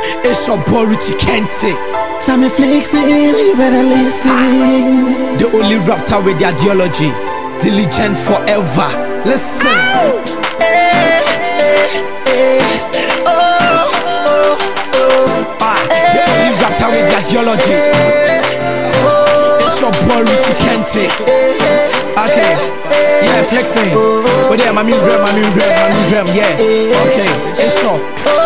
It's your boy Richie Kente. Sammy flexing, you better listen. The only raptor with the ideology, the legend forever. Listen. The only raptor with the ideology. It's your boy Richie Kente. Okay, yeah, flexing. But yeah, mami rem, yeah. Okay, it's your.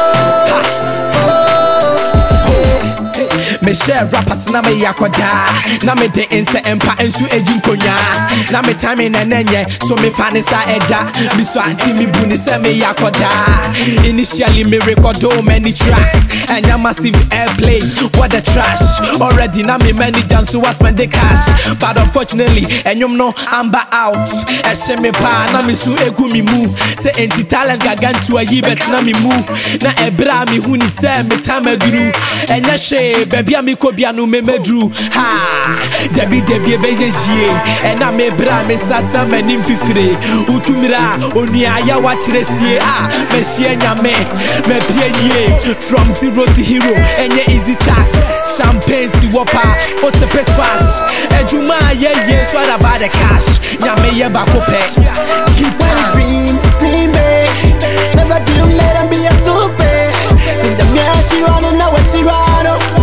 Me share rappers na me yakoda. Na me de inse empa ensu ejinkonya. Na me time na nenye so me fani sa eja. Me so anti me buni se me yakoda. Initially me record many tracks and ya massive airplay. What the trash. Already na me many dance so I spend the cash. But unfortunately enyum no amba out. Eshe me pa na me su egu mi mu. Se enti talent gagantu ayi bet na me mu. Na ebra mi huni se me time agru. Enya she baby mi kobia no me medru ha debi ebe yejie ena me bra me sasa manim fifire utumira onua ya wa kiresie me hie nyame me pie yie from zero to hero enye easy tax champagne si wopa o se pespash ejuma ye so about the cash nyame ye bakope keep my dream big never do let them be a stupid in the mirror she running now where she run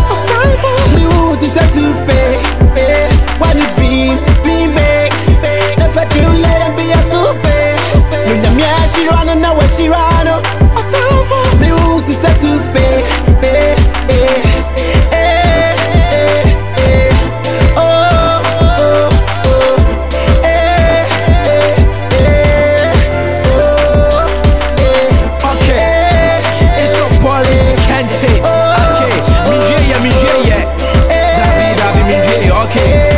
she ran up, me who to set to pay. Okay, it's your boy Richie Kente. Okay, me yeah. David, okay.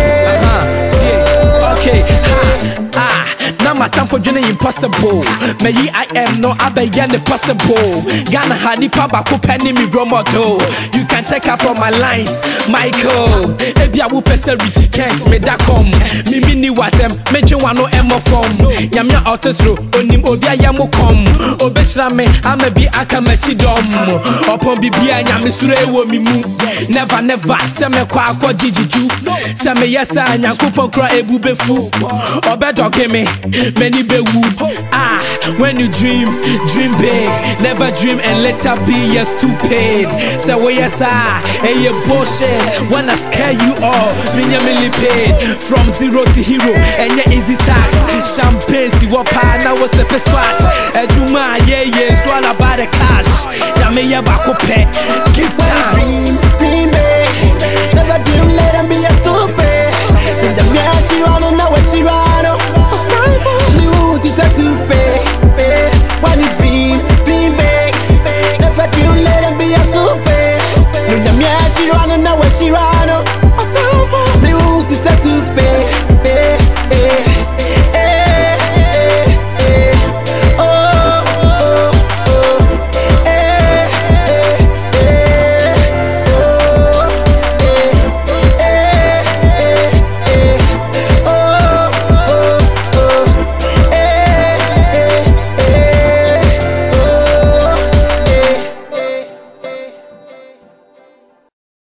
My time for journey impossible. Me I am no abayan possible. Ghana hanipa bako penny me romodo. You can check out from my lines, Michael. Ebi awu pese Richie Kent me da come. Me mini watem me wano emo from. Yamya orchestra onim obia yamu come. Obechra me ame bi aka mechi dom. Opon bibia nyame sure ewo mi mu. Never se me kwa akọ jijiju. Se me yesa nyankopon kra ebu befu. Obedoge me many be woo. When you dream big. Never dream and later be yes stupid. Say well yes hey you bullshit. When I scare you all, me really paid. From zero to hero and yeah easy tax. Champagne si wapa now what's the best wash. Ejuma yeah so all about the cash. Ya me ya bako pet. Give time.